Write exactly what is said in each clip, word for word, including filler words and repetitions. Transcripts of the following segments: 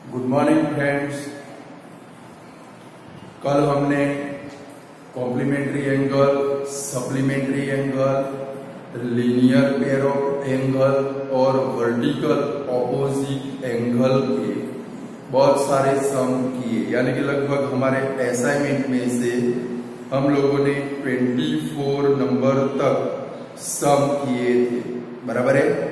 Good morning friends. कल हमने complementary angle, supplementary angle, linear pair of angle और vertical opposite angle के बहुत सारे सम किए, यानी कि लगभग हमारे असाइनमेंट में से हम लोगों ने चौबीस नंबर तक सम किए थे, बराबर है।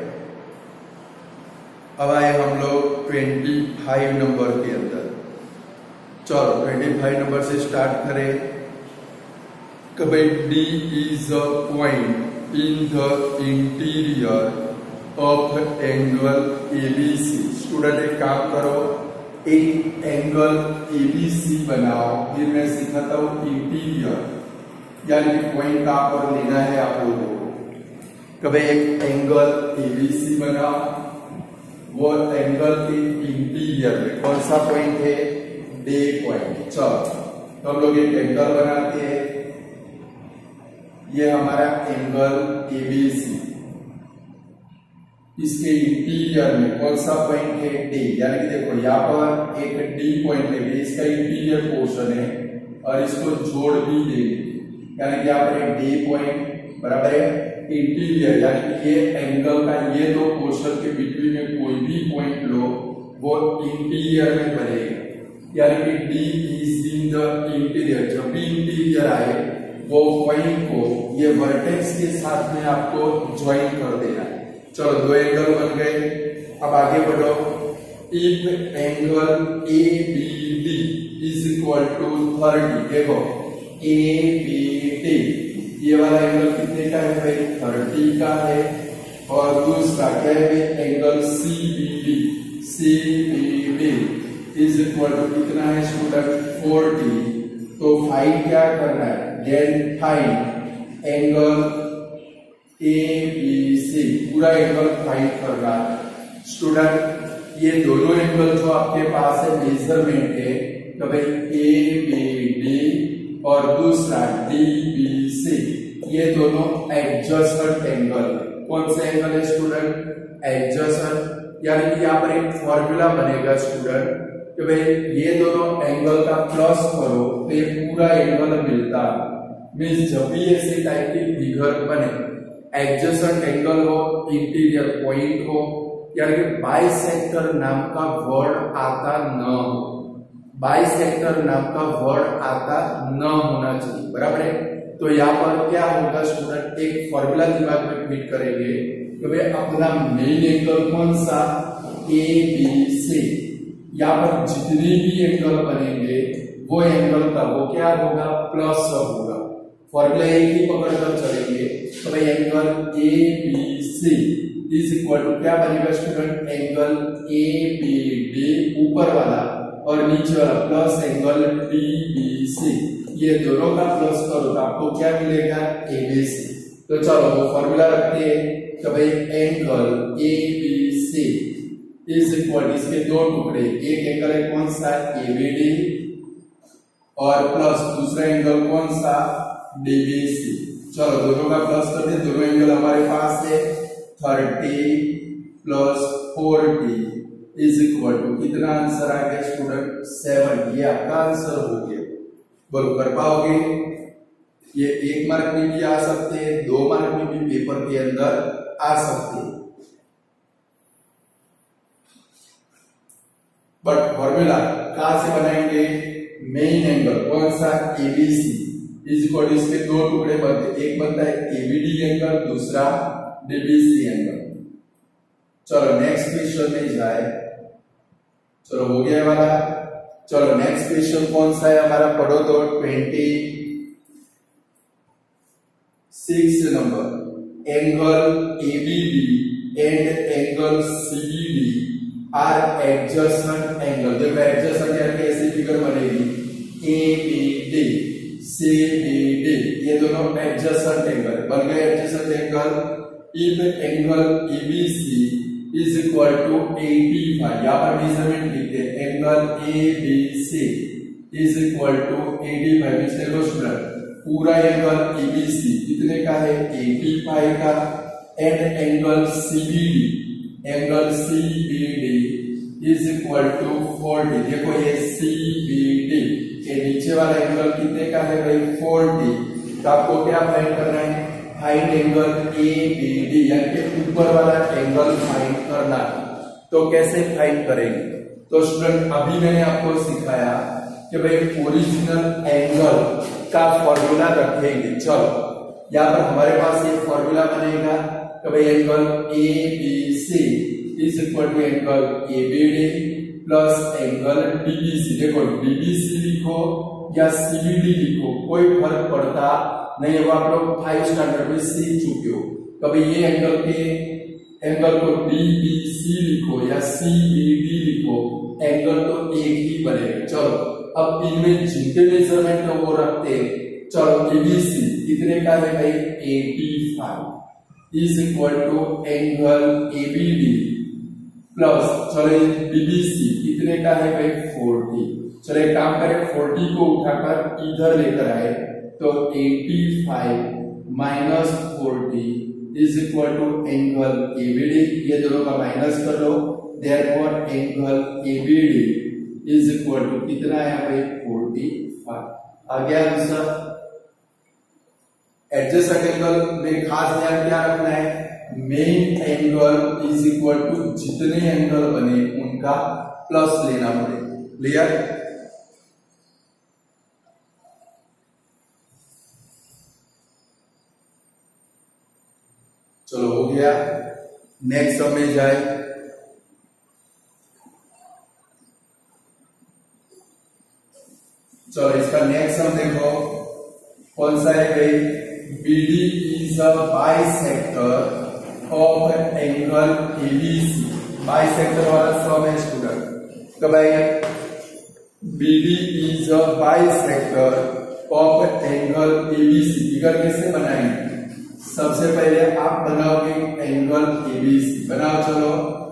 अब आए हम लोग पच्चीस नंबर के अंदर। चलो पच्चीस नंबर से स्टार्ट करें। कभी D is a point in the interior of angle A B C। Student एक काम करो, एक एंगल A B C बनाओ। फिर मैं सिखाता हूँ इंटीरियर, यानी कि पॉइंट कहाँ पर लेना है आप लोगों को। कभी एक एंगल A B C बनाओ, वो एंगल के इंटीरियर में कौन सा पॉइंट है? D point. चलो तो हम लोग एक एंगल बनाते हैं। ये हमारा एंगल A B C, इसके इंटीरियर में कौन सा पॉइंट है? डे। यानी कि देखो यहाँ पर एक डी पॉइंट है, इसका इंटीरियर पोर्शन है और इसको जोड़ भी देंगे, यानी कि यहाँ पर एक डे पॉइंट बराबर है इंटीरियर, यानी कि ये एंगल का ये दो पोर्शन के बिटवीन में कोई भी पॉइंट लो वो इंटीरियर में बनेगा, यानी कि D is in the interior. जब भी इंटीरियर आए वो पॉइंट को ये वर्टेक्स के साथ में आपको ज्वाइन कर देना है। चलो दो एंगल बन गए। अब आगे बढ़ो। If angle A B D is equal to thirty, देखो A B D ये वाला एंगल कितने का है भाई? थर्टी का है। और दूसरा क्या है? Angle C B D, C B D is equal to कितना है स्टूडेंट? फोर्टी। तो फाइंड क्या करना है? Then find angle A B C, पूरा एंगल फाइंड करना है स्टूडेंट। ये दोनों एंगल जो आपके पास है मेजरमेंट के, तो भाई A B D और दूसरा D B C, ये दोनों एडजसेंट एंगल है। कौन सा एंगल है स्टूडेंट? एडजसेंट। यानी कि यहाँ पर एक फॉर्मूला बनेगा स्टूडेंट कि भाई ये दोनों एंगल का प्लस करो तो ये पूरा एंगल मिलता है। मीन्स जब भी ऐसे टाइप की फिगर बने, एडजसेंट एंगल हो, इंटीरियर पॉइंट हो, यानी कि बाइसेक्टर नाम का वर्ड आता न हो, बाइसेक्टर नाम का वर्ड आता न होना चाहिए, बराबर है। तो यहाँ पर क्या होगा स्टूडेंट? एक फॉर्मूला दिमाग में फिट करेंगे कि भाई अपना मेन एंगल कौन सा? A B C। यहाँ पर जितने भी एंगल बनेंगे वो एंगल का वो क्या होगा? प्लस होगा। फॉर्मूला एक ही पकड़कर चलेंगे तो भाई angle A B C is equal to क्या बनेगा student? Angle A B D ऊपर वाला और नीचे वाला plus angle D B C, ये दोनों का प्लस करो तो आपको क्या मिलेगा? A B C। तो चलो वो फॉर्मूला रखते हैं तो भाई angle A B C is equal, इसके दो टुकड़े, एक एंगल है कौन सा? A B D और प्लस दूसरा एंगल कौन सा? D B C। चलो दोनों का प्लस करते हैं। दोनों एंगल हमारे पास है thirty plus forty is equal to कितना आंसर आ गया स्टूडेंट? सेवन। ये आपका आंसर हो गया। बोलो कर पाओगे? ये एक मार्क में भी आ सकते हैं, दो मार्क में भी पेपर के अंदर आ सकते हैं। बट फॉर्मूला कहां से बनाएंगे? मेन एंगल कौन सा? A B C is equal, इसके दो टुकड़े बनते, एक बनता है A B D एंगल, दूसरा D B C एंगल। चलो नेक्स्ट क्वेश्चन में जाए। चलो हो गया हमारा। चलो नेक्स्ट क्वेश्चन कौन सा है हमारा? पढ़ो तो twenty six number. Angle A B D and angle C B D are adjacent angle. देखो एडजसेंट यानी ऐसी फिगर बनेगी A B D C B D, ये दोनों एडजसेंट एंगल बन गए। Adjacent angle if angle A B C is equal to eighty five, यहाँ पर मेजरमेंट लिखते हैं angle A B C is equal to eighty five. देखो स्टूडेंट पूरा एंगल A B C कितने का है? एटी फाइव का। And angle C B D, angle C B D is equal to forty. देखो ये सी बी डी के नीचे वाला एंगल कितने का है भाई फोर्टी। तो आपको क्या फाइंड करना है, find angle A B D यानी कि ऊपर वाला एंगल फाइंड करना। तो कैसे फाइंड करेंगे, तो स्टूडेंट अभी मैंने आपको सिखाया कि भाई ओरिजिनल एंगल का फॉर्मूला रखेंगे। चलो यहाँ पर हमारे पास ये फॉर्मूला बनेगा कि भाई angle A B C is equal to angle A B D plus angle D B C. देखो डी बी सी लिखो या सी बी डी लिखो कोई फर्क पड़ता नहीं, वो आप लोग फाइव स्टैंडर्ड में सीख चुके हो। कभी ये एंगल के एंगल को डी बी सी लिखो या सी बी डी लिखो, एंगल तो एक ही बनेगा। चलो अब इनमें जिनके मेजरमेंट है वो रखते हैं। चलो एबीसी कितने का है भाई पचासी is equal to angle ABD plus चलो बीबीसी कितने का है भाई चालीस। चलो एक काम करें चालीस को उठाकर इधर लेकर आए तो पचासी माइनस चालीस is equal to angle ABD. ये दोनों का माइनस कर लो, therefore angle ABD is equal to कितना है भाई पैंतालीस। आ गया आंसर। एडजेसेंट एंगल में खास ध्यान क्या रखना है, main angle is equal to जितने एंगल बने उनका प्लस लेना पड़े। क्लियर। चलो हो गया, नेक्स्ट सब में जाए। चलो इसका नेक्स्ट हम देखो कौन सा है भाई, BD is a bisector of angle ABC. Bisector वाला सम है स्टूडेंट। तो भाई BD is a bisector of angle ABC. Figure कैसे बनाएंगे, सबसे पहले आप बनाओगे एंगल एबीसी। बनाओ चलो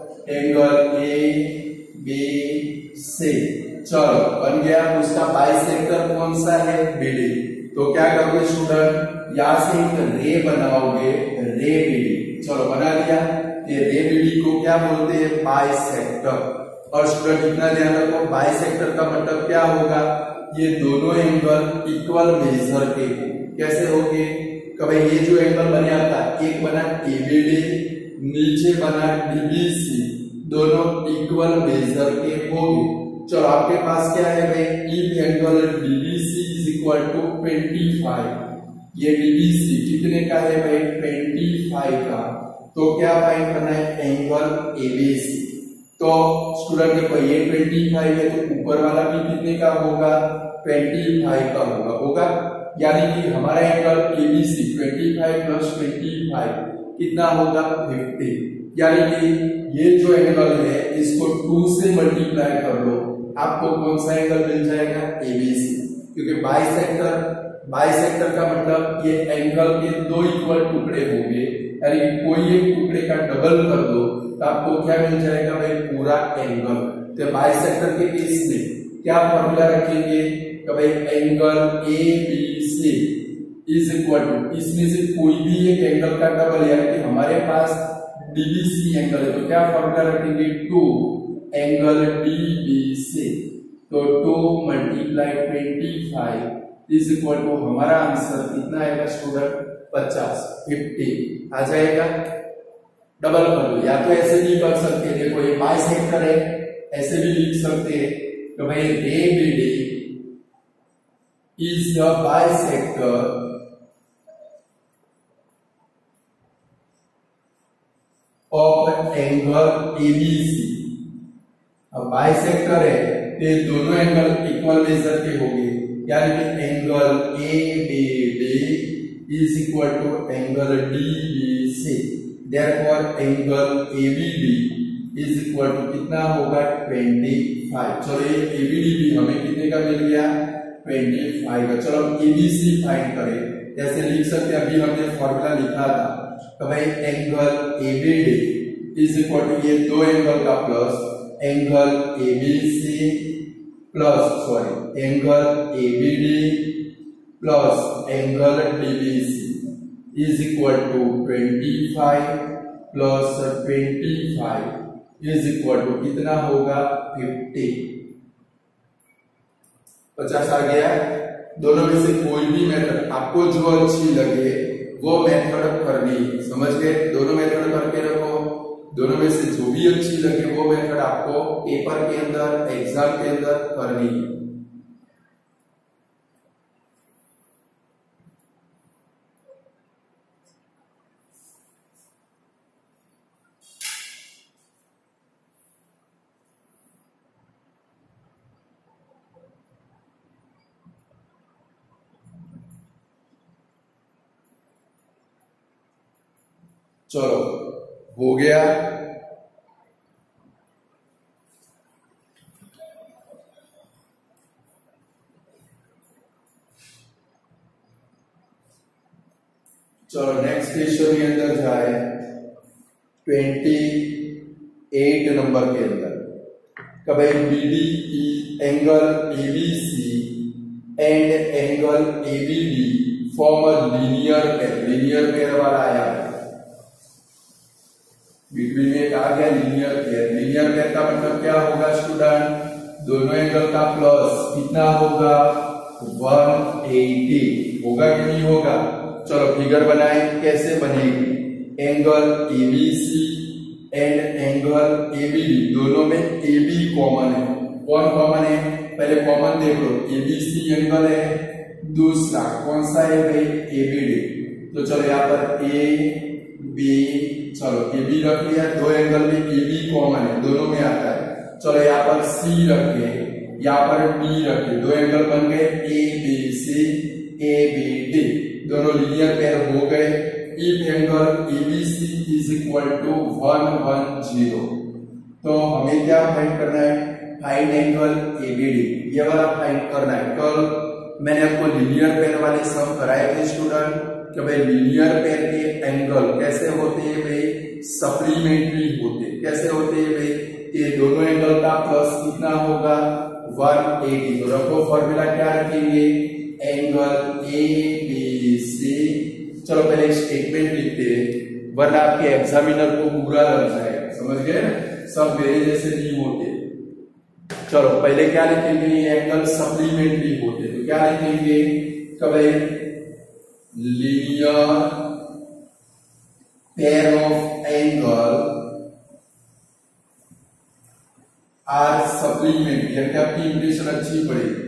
एंगल ए बी सी। चलो बन गया। उसका बाइसेक्टर कौन सा है, बीडी। तो क्या करोगे स्टूडेंट, यहां से एक रे बनाओगे, रे बीडी। चलो बना दिया। ये रे बीडी को क्या बोलते हैं, बाइसेक्टर। और स्टूडेंट इतना ध्यान रखो, बाइसेक्टर का मतलब क्या होगा, ये दोनों एंगल इक्वल मेजर के। कैसे होंगे, कभी ये जो एंगल बना था, एक बना एबीडी, नीचे बना डीबीसी, दोनों इक्वल मेजर के होंगे। चलो आपके पास क्या है भाई, if angle DBC is equal to पच्चीस। ये डीबीसी कितने का है भाई पच्चीस का। तो क्या फाइंड करना है, एंगल एबीसी। तो स्टूडेंट देखो ये पच्चीस है तो ऊपर वाला भी कितने का होगा, पच्चीस का होगा होगा यानी कि हमारा एंगल एबीसी पच्चीस प्लस पच्चीस कितना होगा पचास। यानी कि ये जो एंगल है इसको टू से मल्टीप्लाई कर लो, आपको कौन सा एंगल मिल जाएगा, एबीसी। क्योंकि बाइसेक्टर बाइसेक्टर का मतलब ये एंगल के दो इक्वल टुकड़े होंगे, यानी कोई एक टुकड़े का डबल कर दो तो आपको क्या मिल जाएगा भाई, पूरा एंगल। तो बाइसेक्टर के केस में क्या फॉर्मूला रखेंगे, तो भाई angle A B C is equal to, इसमें से कोई भी एक एंगल का डबल, यानी कि हमारे पास डीबीसी एंगल है तो क्या फॉर्मूला रखेंगे, टू एंगल डीबीसी। तो two multiply twenty five is equal to हमारा आंसर कितना आएगा स्टूडेंट, पचास, फिफ्टी आ जाएगा। डबल कर लो, या तो ऐसे भी कर सकते हैं, देखो ये बाइसेक्टर है, ऐसे भी लिख सकते हैं तो भाई ray BD is the bisector of angle A B C। अब बाइसेक्टर है तो दोनों एंगल इक्वल मेजर के होंगे, यानी कि angle A B D is equal to angle D B C। therefore angle A B D is equal to कितना होगा, पच्चीस। चलो ये A B D भी हमें कितने का मिल गया, पच्चीस का। चलो एबीसी फाइंड करें, जैसे लिख सकते हैं, अभी हमने फॉर्मूला लिखा था तो भाई angle ABD is equal to ये दो एंगल का plus angle ABC plus sorry angle ABD plus angle DBC is equal to पच्चीस प्लस पच्चीस इज इक्वल टू कितना होगा फिफ्टी। पचास आ गया। दोनों में से कोई भी मेथड आपको जो अच्छी लगे वो मेथड करनी, समझ गए? दोनों मेथड करके रखो, दोनों में से जो भी अच्छी लगे वो मेथड आपको पेपर के अंदर एग्जाम के अंदर करनी है। चलो हो गया। चलो नेक्स्ट क्वेश्चन के अंदर जाए, ट्वेंटी एट नंबर के अंदर कभी BD angle ABC and angle ABD form a linear pair. Linear pair वाला आया है, बिटवीन में आ गया लीनियर पेयर। लीनियर पेयर का मतलब क्या होगा स्टूडेंट? दोनों एंगल का प्लस कितना होगा वन एटी होगा कि नहीं होगा? चलो फिगर बनाए, कैसे बनेगी? Angle ABC and angle ABD, दोनों में एबी कॉमन है। कौन कॉमन है? पहले कॉमन देख लो, एबीसी एंगल है, दूसरा कौन सा है भाई? एबीडी। तो चलो यहाँ पर ए बी, चलो ए बी रख लिया, दो एंगल में ए बी कॉमन है, दोनों में आता है। चलो यहाँ पर सी रखे, यहाँ पर डी रखे, दो एंगल बन गए A B C A B D, दोनों लीनियर पेयर हो गए। If angle A B C is equal to one one zero, तो हमें क्या फाइंड करना है? Find angle A B D, ये वाला फाइंड करना है। कल मैंने आपको लीनियर पेयर वाले सम कराए थे स्टूडेंट कि भाई लीनियर पेयर के एंगल कैसे होते हैं भाई? सप्लीमेंट्री होते। कैसे होते हैं भाई? ये दोनों एंगल का प्लस कितना होगा वन एटी। तो रखो फॉर्मूला क्या रखेंगे? Angle A B C. चलो पहले एक स्टेटमेंट लिखते हैं वरना आपके एग्जामिनर को बुरा लग जाएगा, समझ गए ना? सब मेरे जैसे नहीं होते। चलो पहले क्या लिखेंगे? एंगल सप्लीमेंट्री होते, तो क्या लिखेंगे? कभी linear pair of angle are supplement, या क्या आपकी इंप्रेशन अच्छी पड़ेगी?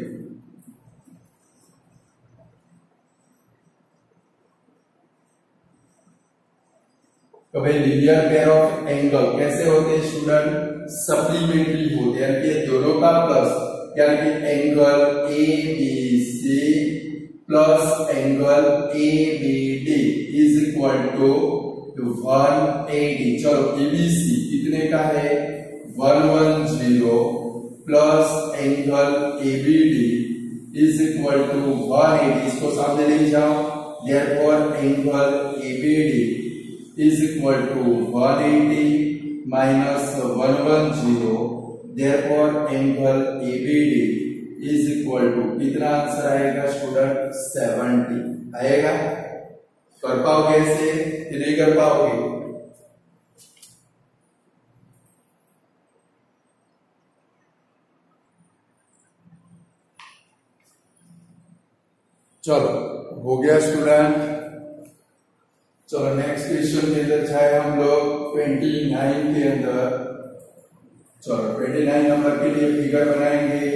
तो भाई लीनियर पेयर ऑफ एंगल कैसे होते हैं स्टूडेंट? सप्लीमेंट्री होते हैं, यानी कि दोनों का प्लस, यानी कि angle A B C plus angle A B D is equal to one eighty. चलो एबीसी कितने का है? One one zero plus angle ABD is equal to one eighty. इसको सामने ले जाओ, therefore angle ABD is equal to one eighty minus one one zero, therefore angle ABD is equal to कितना answer आएगा student? Seventy आएगा। कर पाओगे ऐसे कि नहीं कर पाओगे? चलो हो गया स्टूडेंट। चलो नेक्स्ट क्वेश्चन के अंदर जाए हम लोग ट्वेंटी नाइन के अंदर। चलो ट्वेंटी नाइन नंबर के लिए फिगर बनाएंगे।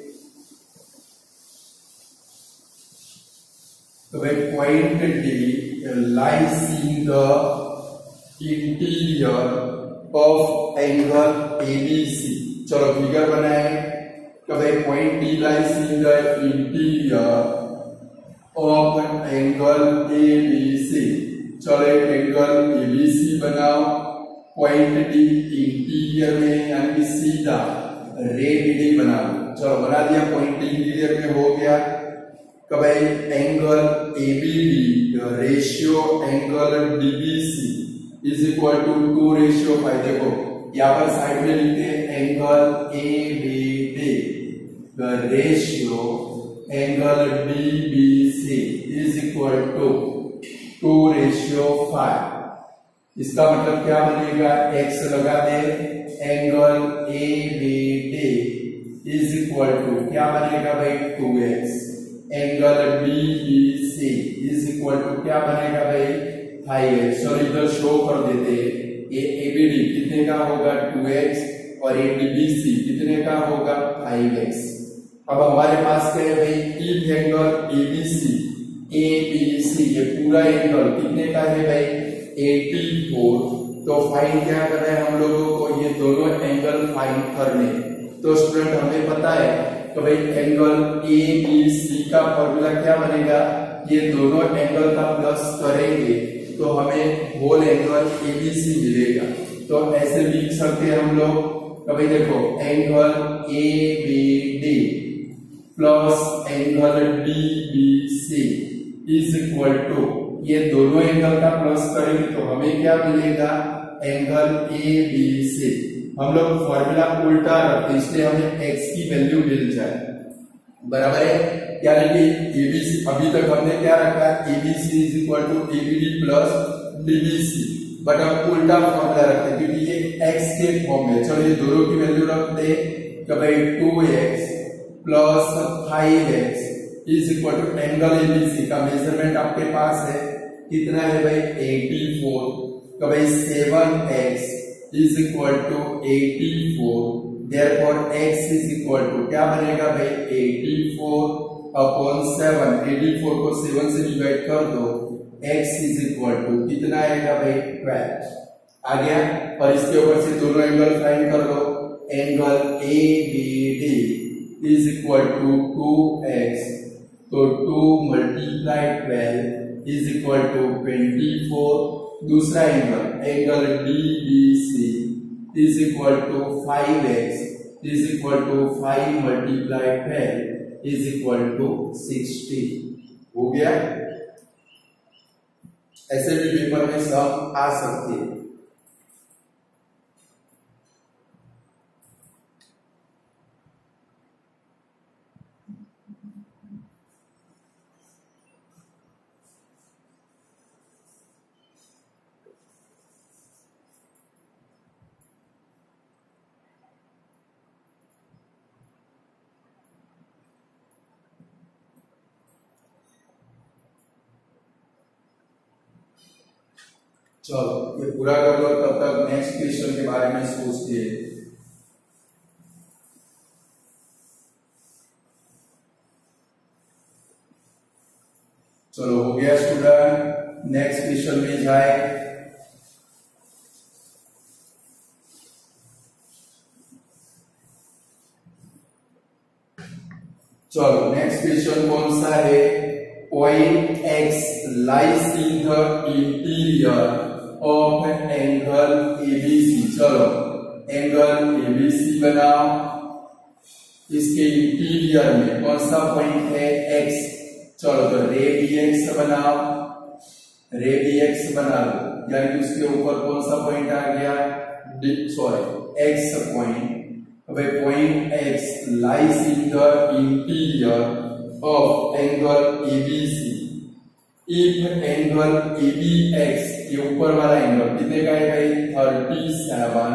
तो भाई point D lies in the interior of angle ABC. चलो फिगर बनाए। तो भाई point D lies in the interior of angle ABC. चलो एक एंगल एबीसी बनाओ, पॉइंट डी इंटीरियर में यानी कि सीधा रेड डी बनाओ। चलो बना दिया, पॉइंट डी इंटीरियर में हो गया। कब angle ABD ratio angle DBC is equal to two ratio five. देखो यहाँ पर साइड में लिखते हैं angle ABD ratio angle DBC is equal to two ratio five. इसका मतलब क्या बनेगा, x लगा दे, angle A B D is equal to क्या बनेगा भाई, two x. Angle B B C is equal to क्या बनेगा भाई, फाइव एक्स। चलो इधर शो कर देते, ये ए बी डी कितने का होगा, टू एक्स, और ए बी बी सी कितने का होगा, फाइव एक्स। अब हमारे पास क्या है भाई, if angle A B C A B C ये पूरा एंगल कितने का है भाई, चौरासी। तो फाइंड क्या करना है हम लोगों को, ये दोनों एंगल फाइंड करने। तो स्टूडेंट हमें पता है तो भाई एंगल ए बी सी का फॉर्मूला क्या बनेगा, ये दोनों एंगल का प्लस करेंगे तो हमें whole angle A B C मिलेगा। तो ऐसे लिख सकते हैं हम लोग, तो भाई देखो angle A B D plus angle D B C is equal to, ये दोनों एंगल का प्लस करेंगे तो हमें क्या मिलेगा, एंगल ए बी सी। हम लोग फॉर्मूला उल्टा रखते इसलिए हमें x की वैल्यू मिल जाए, बराबर है। यानी कि एबीसी अभी तक हमने क्या रखा है, ABC is equal to ABD plus BBC, but अब उल्टा फॉर्मूला रखते क्योंकि ये x के फॉर्म में। चलो ये दोनों की वैल्यू रख दे, तो भाई two x plus five x is equal to angle ABC का मेजरमेंट आपके पास है, कितना है भाई, एटी फोर। तो भाई seven x is equal to eighty four, therefore x is equal to क्या बनेगा भाई, eighty four upon seven. Eighty four को सेवन से डिवाइड कर दो, x इज इक्वल टू कितना आएगा भाई, ट्वेल्व आ गया। और इसके ऊपर से दोनों एंगल फाइंड कर दो, angle A B D is equal to two x, तो two multiply twelve is equal to twenty four. दूसरा angle angle D B C is equal to five x is equal to five multiply twelve is equal to sixty. हो गया। ऐसे भी paper में सब आ सकती है। चलो ये पूरा कर लो, तब तक नेक्स्ट क्वेश्चन के बारे में सोचते हैं। चलो हो गया स्टूडेंट, नेक्स्ट क्वेश्चन में जाए। चलो नेक्स्ट क्वेश्चन कौन सा है, point x lies in the interior of angle A B C। चलो एंगल A B C बनाओ, इसके इंटीरियर में कौन सा पॉइंट है, x। चलो तो रे डी एक्स बनाओ, रे डी एक्स बना लो, यानी कि उसके ऊपर कौन सा पॉइंट आ गया, सॉरी x पॉइंट। अब point x lies in the interior of angle A B C if angle A B X, ये ऊपर वाला एंगल कितने का है भाई, thirty seven,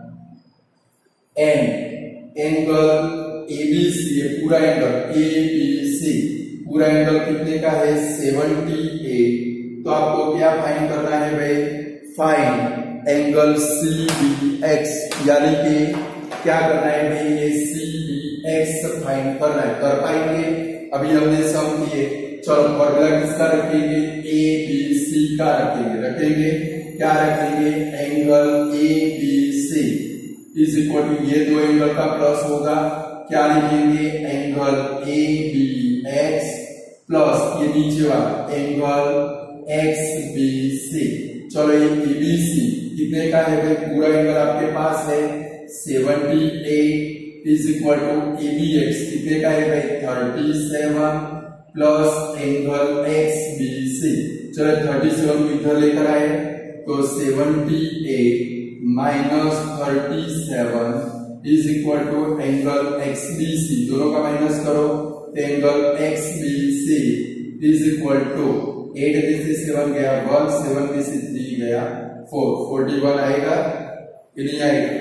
and angle A B C, ये पूरा एंगल A B C पूरा एंगल कितने का है, सेवेंटी एट। तो आपको क्या फाइंड करना है भाई, find angle C B X, यानी कि क्या करना है भाई, ये C B X फाइंड करना है। कर पाएंगे, अभी हमने सम किए। चलो फॉर्मूला किसका रखेंगे, ए बी सी का रखेंगे, रखेंगे क्या रखेंगे, angle A B C is equal to, ये दो एंगल का प्लस होगा, क्या लिखेंगे, angle A B X plus ये नीचे वाला एंगल एक्स बी सी। चलो ये ए बी सी कितने का है भाई, पूरा एंगल आपके पास है seventy eight is equal to A B X कितने का है भाई, thirty seven plus angle X B C. चलो थर्टी सेवन को इधर लेकर आए तो seventy eight minus thirty seven is equal to angle X B C, दोनों का माइनस करो, angle X B C is equal to eight में से सेवन गया वन, सेवन में से थ्री गया फोर, फोर्टी वन आएगा कि नहीं आएगा?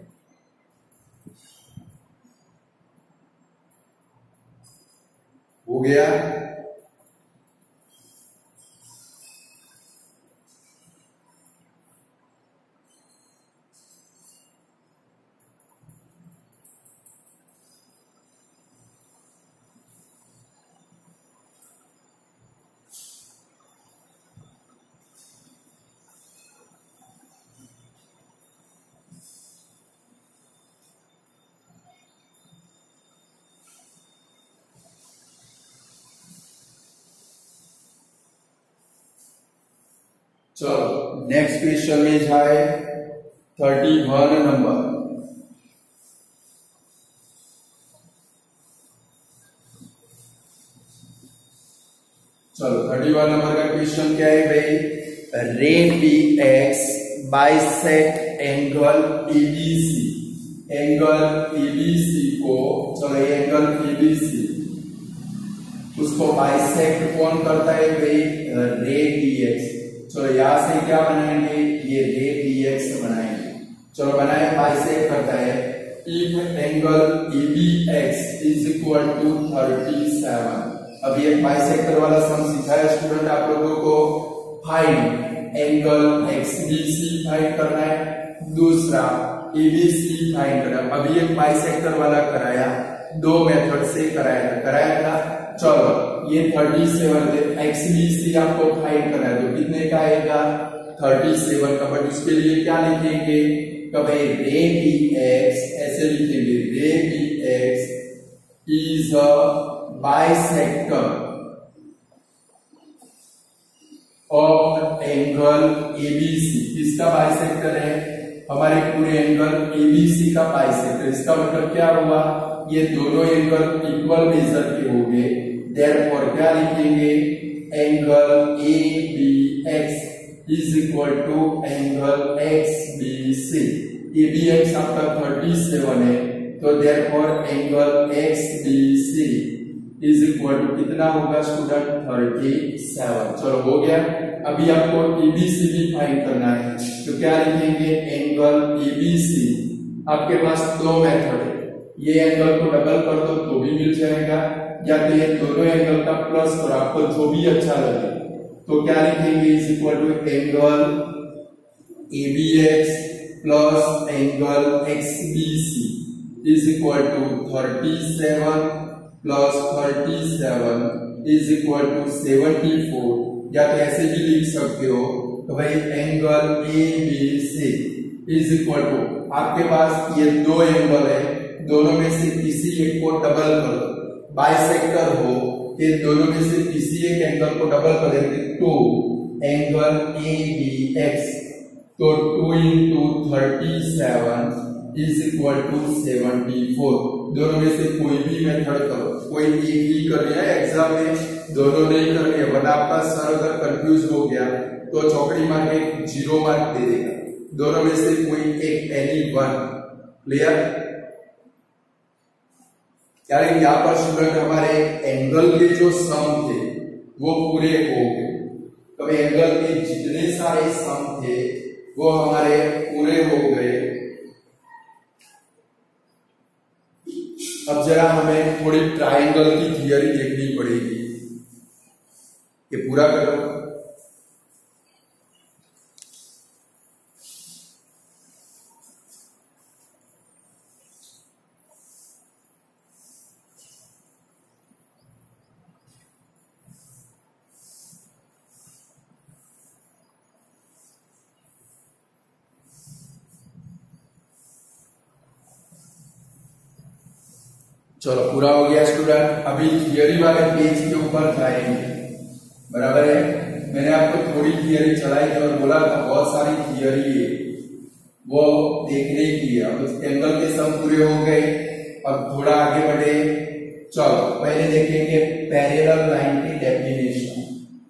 हो गया। चलो नेक्स्ट क्वेश्चन में जाए थर्टी वन नंबर। चलो थर्टी वन नंबर का क्वेश्चन क्या है भाई? Ray B X bisect angle ABC. Angle ABC को, चलो एंगल एबीसी उसको बाइसेक्ट कौन करता है भाई? Ray B x. चलो यहां से क्या बनाएंगे? ये रे बी एक्स बनाएंगे। चलो बनाए, बाइसेक्ट करता है। If angle A B X is equal to thirty seven. अब ये बाइसेक्टर वाला सम सिखाया स्टूडेंट आप लोगों को। Find angle X B C find करना है, दूसरा ए बी सी फाइंड करना है। अभी एक बाइसेक्टर वाला कराया, दो मेथड से कराया था कराया था चलो ये thirty seven X B C आपको फाइंड करना है, तो कितने का आएगा? थर्टी सेवन का। बट उसके लिए क्या लिखेंगे? भाई रे बी एक्स ऐसे लिखेंगे, ray B X is a bisector of angle ABC. किसका बाइसेक्टर है? हमारे पूरे एंगल एबीसी का बाइसेक्टर। इसका मतलब क्या हुआ? ये दोनों एंगल इक्वल मेजर के हो गए। देयरफॉर क्या लिखेंगे? Angle A B X is equal to angle X B C. A B X आपका थर्टी सेवन है, तो therefore angle X B C is equal to कितना होगा स्टूडेंट? Thirty seven. चलो हो गया। अभी आपको एबीसी भी फाइंड करना है, तो क्या लिखेंगे? Angle ABC. आपके पास दो मेथड है, ये एंगल को डबल कर दो तो भी मिल जाएगा, या तो ये दोनों एंगल का प्लस करो, आपको जो भी अच्छा लगे। तो क्या लिखेंगे? Is equal to angle A B X plus angle X B C is equal to thirty seven plus thirty seven is equal to seventy four. या तो ऐसे भी लिख सकते हो तो भाई angle A B C is equal to, आपके पास ये दो एंगल है, दोनों में से किसी एक को डबल कर दो। बाइसेक्टर हो ये दोनों में से किसी एक एंगल को डबल कर देंगे, two angle A B X. तो two into thirty seven is equal to seventy four. दोनों में से कोई भी मेथड करो, कोई एक ही करनी है एग्जाम में, दोनों नहीं करनी है, वरना आपका सर अगर कंफ्यूज हो गया तो चौकड़ी मार के जीरो मार्क दे देगा। दोनों में से कोई एक, एनी वन। क्लियर? यानी यहाँ पर स्टूडेंट हमारे एंगल के जो सम थे वो पूरे हो गए। तो एंगल के जितने सारे सम थे वो हमारे पूरे हो गए। अब जरा हमें थोड़ी ट्रायंगल की थियरी देखनी पड़ेगी। ये पूरा करो। चलो पूरा हो गया स्टूडेंट। अभी थियरी वाले पेज के ऊपर जाएंगे, बराबर है। मैंने आपको थोड़ी थियरी चलाई थी और बोला था बहुत सारी थियरी है वो देखने की है। अब एंगल के सम पूरे हो गए, अब थोड़ा आगे बढ़े। चलो पहले देखेंगे पैरेलल लाइन की डेफिनेशन।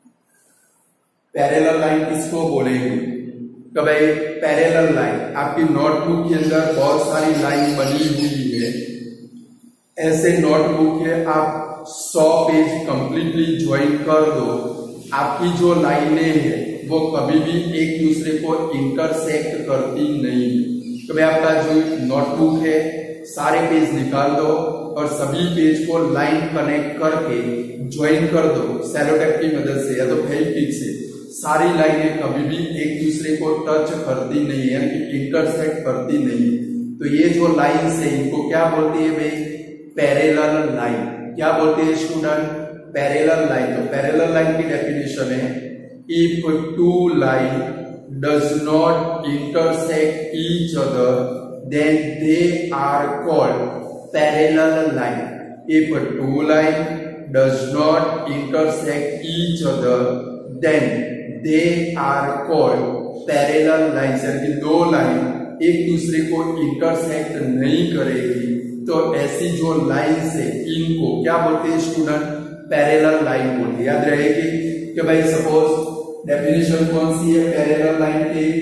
पैरेलल लाइन किसको बोलेंगे? तो भाई पैरेलल लाइन, आपकी नोटबुक के अंदर बहुत सारी लाइन बनी हुई है, ऐसे नोटबुक है, आप सौ पेज कंप्लीटली ज्वाइन कर दो। आपकी जो लाइनें हैं वो कभी भी एक दूसरे को इंटरसेक्ट करती नहीं है। तो भाई आपका जो नोटबुक है सारे पेज निकाल दो और सभी पेज को लाइन कनेक्ट करके ज्वाइन कर दो सेलो टेप की मदद से या तो फेविक्विक से। सारी लाइनें कभी भी एक दूसरे को टच करती नहीं है, यानी कि इंटरसेक्ट करती नहीं है। तो ये जो लाइन है इनको क्या बोलती है भाई? Parallel line. क्या बोलते हैं स्टूडेंट? Parallel line. तो पैरेलल लाइन की डेफिनेशन है if two line does not intersect each other then they are called parallel line. If two line does not intersect each other then they are called parallel lines. यानी कि दो line एक दूसरे को intersect नहीं करेगी तो ऐसी जो लाइन से इनको क्या बोलते हैं स्टूडेंट? पैरेलल लाइन बोलते हैं। याद रहेगी कि भाई सपोज डेफिनेशन कौन सी है पैरेलल लाइन की?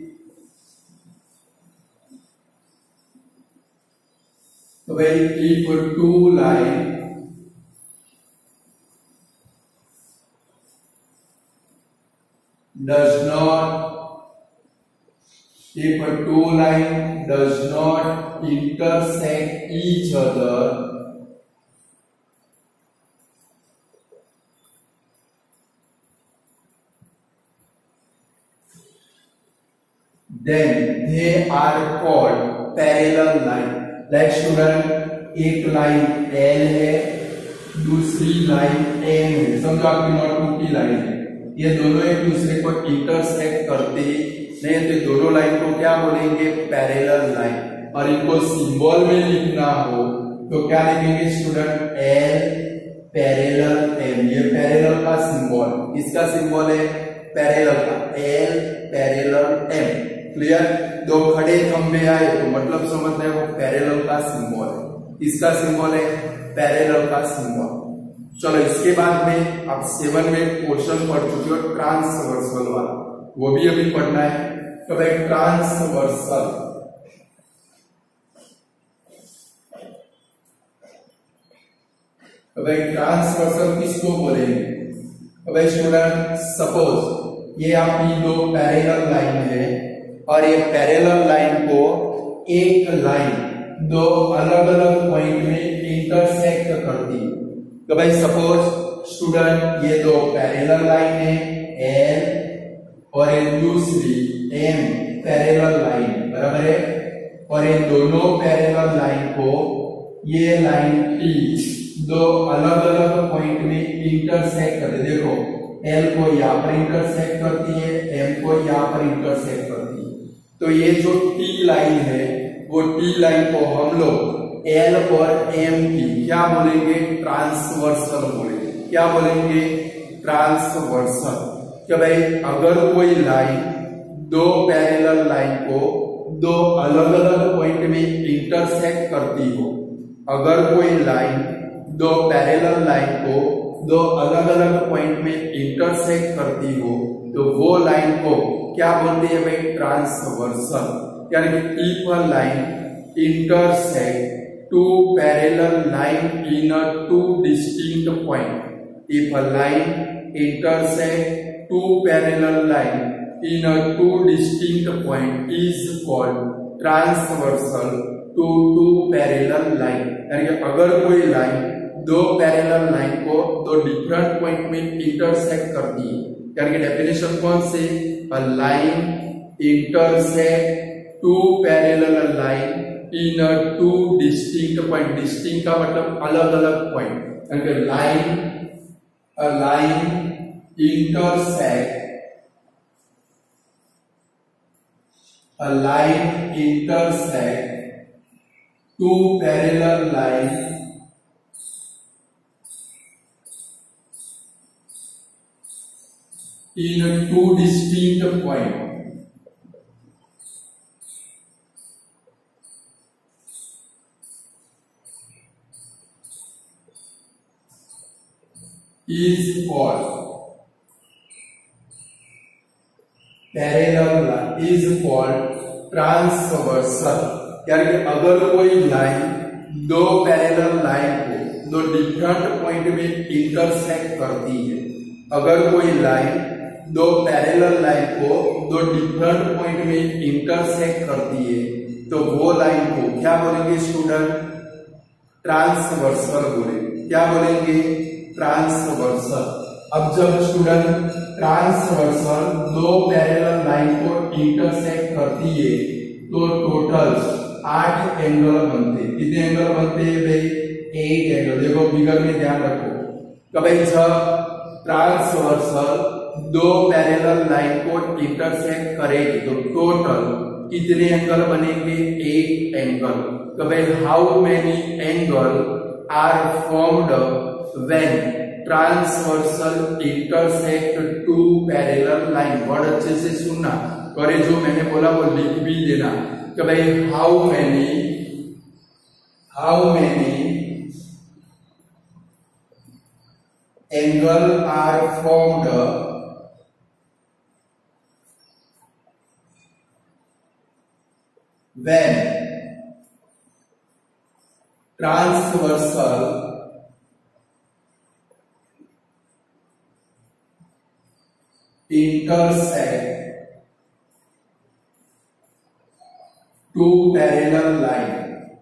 तो भाई if two line does not if two line does not intersect each other then they are called parallel line. Like student एक लाइन एल है दूसरी लाइन एम है, समझो आपकी नोटबुक की लाइन है, ये दोनों एक दूसरे को इंटरसेक्ट करते नहीं तो दोनों लाइन को क्या बोलेंगे? Parallel line. और इनको सिंबल में लिखना हो तो क्या लिखेंगे स्टूडेंट? L parallel M. ये पैरेलल का सिंबल, इसका सिंबल है पैरेलल का एल पैरेलल एम। क्लियर? दो खड़े खंबे आए तो मतलब समझना है वो पैरेलल का सिंबल है, इसका सिंबल है पैरेलल का सिंबल। चलो इसके बाद में आप सेवन में क्वेश्चन पढ़ चुके हो ट्रांसवर्सल वाला, वो भी अभी पढ़ना है। तो भाई ट्रांसवर्सल तो भाई ट्रांसवर्सल किसको बोलेंगे? तो भाई स्टूडेंट सपोज ये आपकी दो पैरेलल लाइन है और ये पैरेलल लाइन को एक लाइन दो अलग अलग पॉइंट में इंटरसेक्ट करती है। तो भाई सपोज स्टूडेंट ये दो पैरेलल लाइन है एल और ये दूसरी एम पैरेलल लाइन, बराबर है? और ये दोनों पैरेलल लाइन को ये लाइन टी दो अलग अलग पॉइंट में इंटरसेक्ट करते। देखो एल को यहाँ पर इंटरसेक्ट करती है, एम को यहाँ पर इंटरसेक्ट करती है। तो ये जो टी लाइन है वो टी लाइन को हम लोग एल और एम की क्या बोलेंगे? ट्रांसवर्सल बोलेंगे। क्या बोलेंगे? ट्रांसवर्सल। क्या भाई अगर कोई लाइन दो पैरेलल लाइन को दो अलग अलग पॉइंट में इंटरसेक्ट करती हो, अगर कोई लाइन दो पैरेलल लाइन को दो अलग अलग पॉइंट में इंटरसेक्ट करती हो तो वो लाइन को क्या बोलते हैं भाई? ट्रांसवर्सल। यानी कि if a line intersect two parallel line in a two distinct point, if a line intersect two parallel line in a two distinct point is called transversal to two parallel line. यानी कि अगर कोई line दो parallel line को दो different point में intersect करती है, यानी कि डेफिनेशन कौन से? A line intersect two parallel line in a two distinct point. Distinct का मतलब अलग अलग point. यानी कि line a line intersect a line intersect two parallel lines in a two distinct point. Is called parallel line, is called transversal. यानी कि अगर कोई लाइन दो पैरेलल लाइन को दो डिफरेंट पॉइंट में इंटरसेक्ट करती है, अगर कोई लाइन दो पैरेलल लाइन को दो डिफरेंट पॉइंट में इंटरसेक्ट करती है तो वो लाइन को क्या बोलेंगे स्टूडेंट? ट्रांसवर्सल बोलेंगे। क्या बोलेंगे? ट्रांसवर्सल। अब जब स्टूडेंट ट्रांसवर्सल दो पैरेलल लाइन को इंटरसेक्ट करती है तो टोटल आठ एंगल बनते। कितने एंगल बनते हैं भाई? Eight angle. देखो फिगर में ध्यान रखो कि भाई जब ट्रांसवर्सल दो पैरेलल लाइन को इंटरसेक्ट करेगी तो टोटल कितने एंगल बनेंगे? Eight angle. तो भाई how many angle are formed when transversal intersect two parallel line? Word अच्छे से सुनना और जो मैंने बोला वो लिख भी देना कि भाई how many how many angle are formed when transversal intersect two parallel line।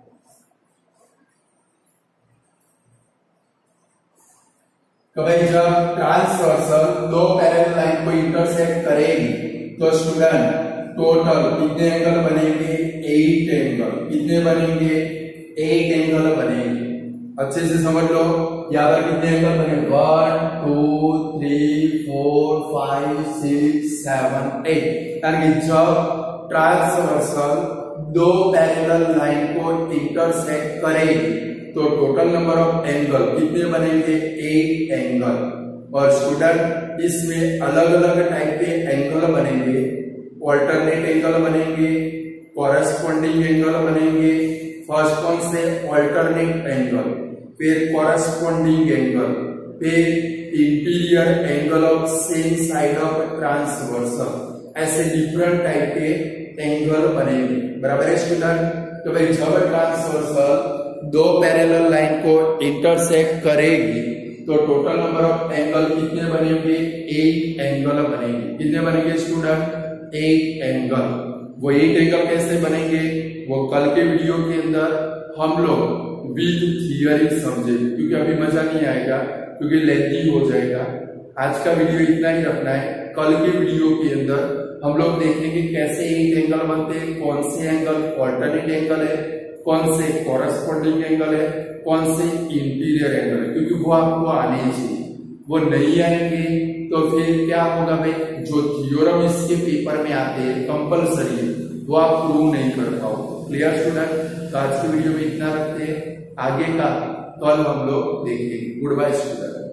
तो भाई जब ट्रांसवर्सल दो पैरेलल लाइन को इंटरसेक्ट करेगी तो स्टूडेंट टोटल कितने एंगल बनेंगे? Eight angle. कितने बनेंगे? एट एंगल बनेंगे। अच्छे से समझ लो यहाँ पर कितने एंगल बने? One two three four five six seven eight. यानी जब ट्रांसवर्सल दो पैरेलल लाइन को इंटरसेक्ट करेगी तो टोटल नंबर ऑफ एंगल कितने बनेंगे? Eight angle. और स्टूडेंट इसमें अलग अलग टाइप के एंगल बनेंगे। ऑल्टरनेट एंगल बनेंगे, कॉरेस्पॉन्डिंग एंगल बनेंगे। फर्स्ट कौन से? ऑल्टरनेट एंगल, फिर कॉरेस्पॉन्डिंग एंगल, फिर interior angle of same side of transversal. ऐसे डिफरेंट टाइप के एंगल बनेंगे। बराबर है स्टूडेंट? तो भाई जब ट्रांसवर्सल दो पैरेलल लाइन को इंटरसेक्ट करेगी तो टोटल नंबर ऑफ एंगल कितने बनेंगे? एट एंगल बनेंगे। कितने बनेंगे स्टूडेंट? Eight angle. वो एट एंगल कैसे बनेंगे वो कल के वीडियो के अंदर हम लोग विद थियरी समझेंगे, क्योंकि अभी मजा नहीं आएगा क्योंकि लेंथी हो जाएगा। आज का वीडियो इतना ही रखना है। कल के वीडियो के अंदर हम लोग देखेंगे कैसे एट एंगल बनते हैं, कौन से एंगल ऑल्टरनेट एंगल है, कौन से कॉरेस्पॉन्डिंग एंगल है, कौन से इंटीरियर एंगल है, क्योंकि वो आपको आने चाहिए। वो नहीं आएंगे तो फिर क्या होगा भाई? जो थ्योरम इसके पेपर में आते हैं कंपलसरी वो आप प्रूव नहीं कर पाओगे। Clear student? तो आज की वीडियो में इतना रखते हैं, आगे का कल हम लोग देखेंगे। Good bye student.